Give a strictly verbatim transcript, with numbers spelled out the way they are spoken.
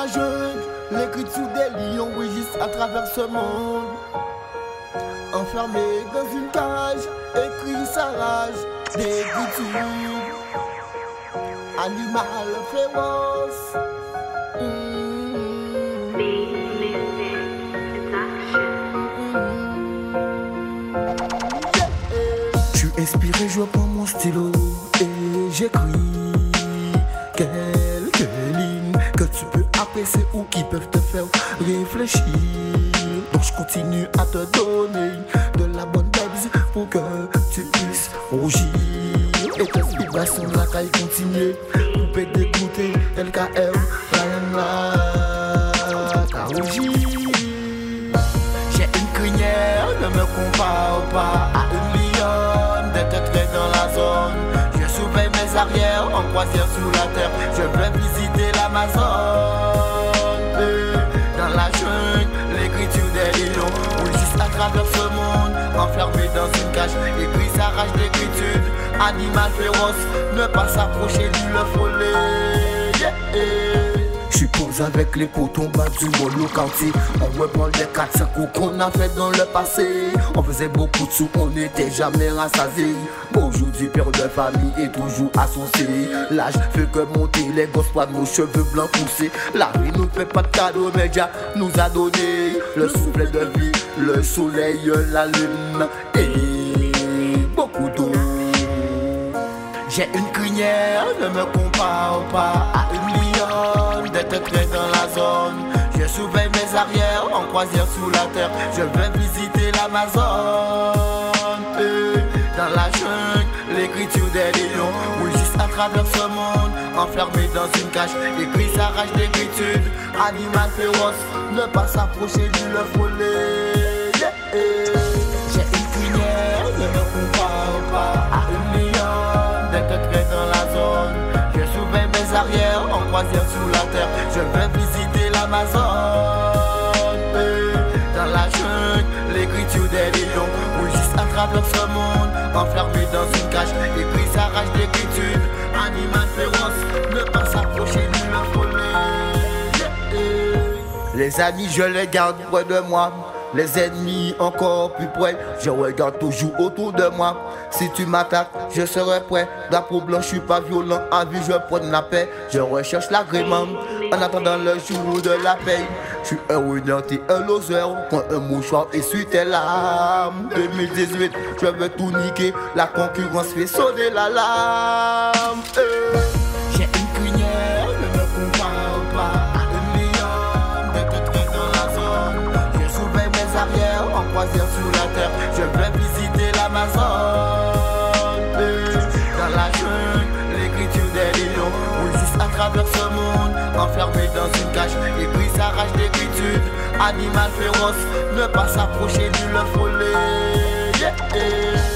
la jungle, l'écriture des lions rugissent à travers ce monde. Enfermé dans une cage, écrit sa rage d'écriture. Animal féroce. Mmh. Je suis inspiré, je prends mon stylo et j'écris quelques lignes que tu peux apprécier ou qui peuvent te faire réfléchir. Donc je continue à te donner de la bonne vibes pour que tu puisses rougir. Et tes vibrations de la caille continue. Coupé d'écouter L K M, Ryan là, t'as rougi. J'ai une crinière, ne me compare pas à une lionne d'être très dans la zone. Je surveille mes arrières en croisière sous la terre. Je vais visiter l'Amazon. Dans la jungle, l'écriture des lions rugissent à travers ce monde. Enfermé dans une cage, écrit sa rage d'écriture. Animal féroce, ne pas s'approcher du le voler. Yeah, yeah. J'suis posé avec les potons bas du bolo quartier. On reprend les quatre cinq coups qu'on a fait dans le passé. On faisait beaucoup de sous, on n'était jamais rassasié. Aujourd'hui, père de famille est toujours associé. L'âge fait que monter les gosses, pas de nos cheveux blancs poussés. La vie nous fait pas de cadeaux, mais Jah nous a donné le souffle de vie, le soleil, la lune et beaucoup d'eau. J'ai une crinière, ne me compare pas à une lionne d'être très dans la zone. Je surveille mes arrières en croisière sous la terre. Je vais visiter l'Amazon. Dans la jungle, l'écriture des lions rugissent à travers ce monde. Enfermé dans une cage, écrit sa rage d'écriture. Animal féroce, ne pas s'approcher du le voler. Yeah, yeah. J'ai une crinière, ne me compare pas à une lionne d'être très dans la zone. Je surveille mes arrières en croisière sous la terre. Je vais visiter l'Amazon. Dans la jungle, l'écriture des lions rugissent à travers ce monde. Enfermé dans une cage, écrit sa rage d'écriture. Animal féroce, ne pas s'approcher du le voler. Les amis, je les garde près de moi. Les ennemis encore plus près, je regarde toujours autour de moi. Si tu m'attaques, je serai prêt. Drapeau blanc, je suis pas violent. En vie, je prends la paix. Je recherche l'agrément en attendant le jour de la paix. Je suis un winner, t'es un loser. Prends un mouchoir et suis tes larmes. deux mille dix-huit, je veux tout niquer. La concurrence fait sonner l'alarme. Euh. J'ai une crinière, ne me compare pas à une lionne d'être très dans la zone. Je surveille mes arrières en croisière sous la terre. Je vais visiter l'Amazon. Dans la jungle, l'écriture des lions rugissent à travers ce monde. Enfermé dans une cage, écrit sa rage d'écriture. Animal féroce, ne pas s'approcher du le voler. Yeah, yeah.